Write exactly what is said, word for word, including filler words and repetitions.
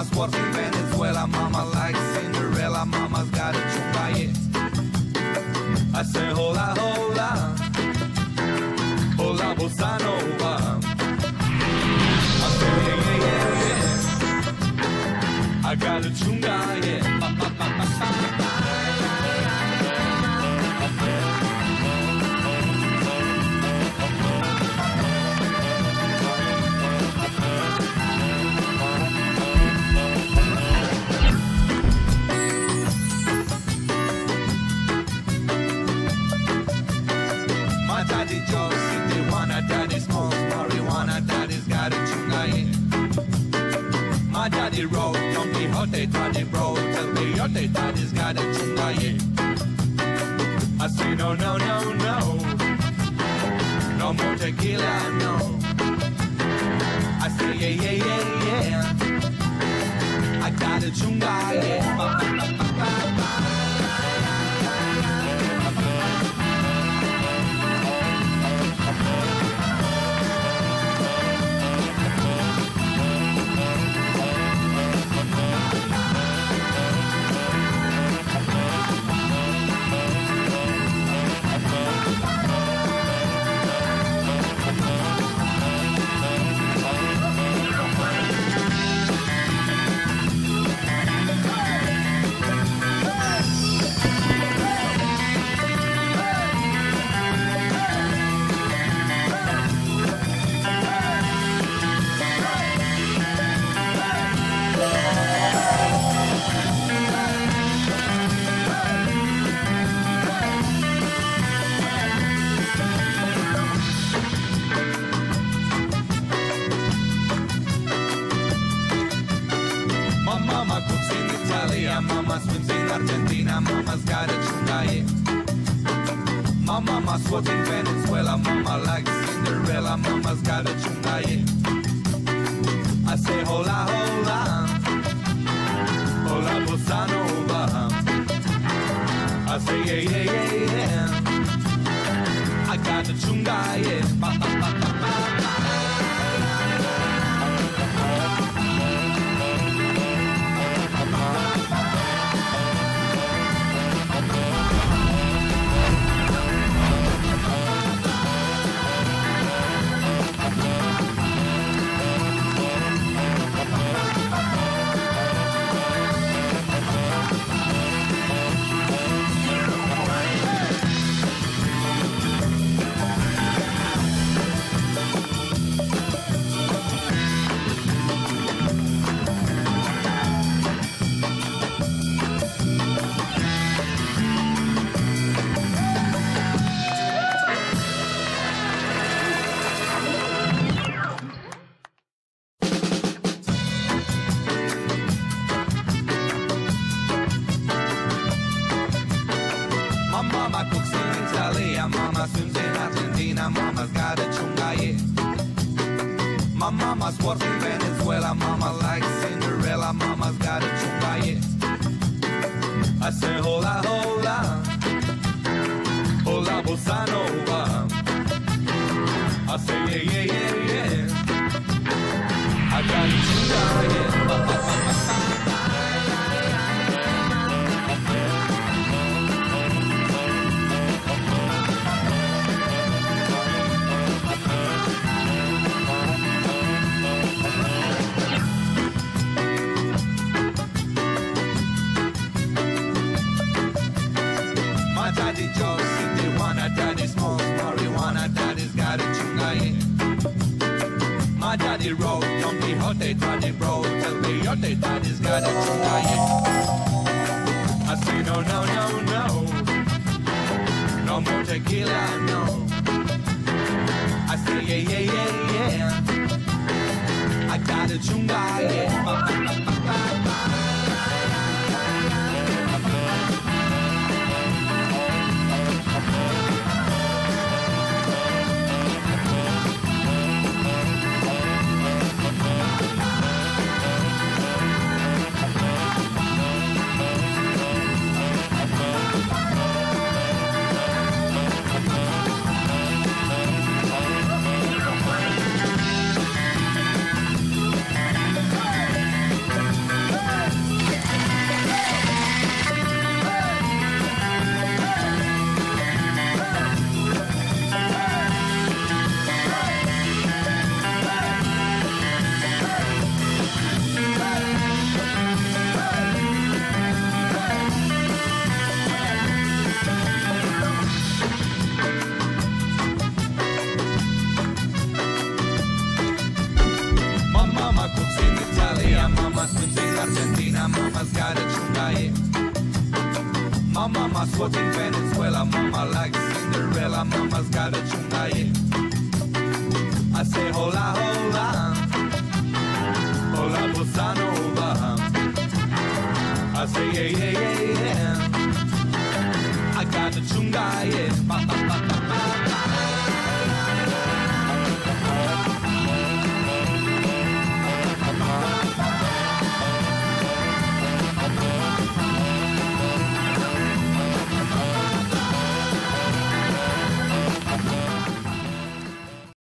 mama's worth in Venezuela. Mama likes Cinderella. Mama's got a chunga, yeah. I say hola, hola, hola, bossa nova. I say yeah, yeah, yeah, yeah. I got a chunga, yeah. Ba, ba, ba, ba, ba, ba. Daddy Joe, Tijuana, daddy smokes marijuana, daddy's got a chunga, yeah. My daddy rode Don Quixote, daddy bro, Del Quixote, daddy's got a chunga, yeah. I say no, no, no, no, no more tequila, no. I say yeah, yeah, yeah, yeah. I got a chunga, yeah. Ba, ba, ba, ba, ba, ba. Mama swims in Argentina, mama's got a chunga, yeah. My mama swims in Venezuela, mama likes Cinderella, mama's got a chunga, yeah. I say hola, hola, hola, bossa nova. I say yeah, yeah, yeah, yeah. I got a chunga, yeah. Ba, ba, ba, ba, ba, ba. Mama swims in Argentina, mama's got a chunga, yeah. My mama's worth in Venezuela, mama likes Cinderella, mama's got a chunga, yeah. I say hola, hola, hola, bossa nova. I say yeah, yeah, yeah, yeah. I got a chunga, yeah. Ba, ba, ba, ba, ba. Daddy Joe, Tijuana, daddy smokes marijuana, daddy's got a chunga, yeah. My daddy rode Don Quixote, daddy bro, Del Quixote, daddy's got a chunga, yeah. I say no, no, no, no, no more tequila, no. I say yeah, yeah, yeah, yeah. I got a chunga, yeah. Ba, ba, ba, ba, ba, ba. Venezuela, mama's got a chunga, yeah. My mama's was in Venezuela, mama like Cinderella, mama's got a chunga, yeah. I say hola, hola, hola bossa nova. I say yeah, yeah, yeah, yeah. I got a chunga, yeah. Ma, ma, ma, ma, ma.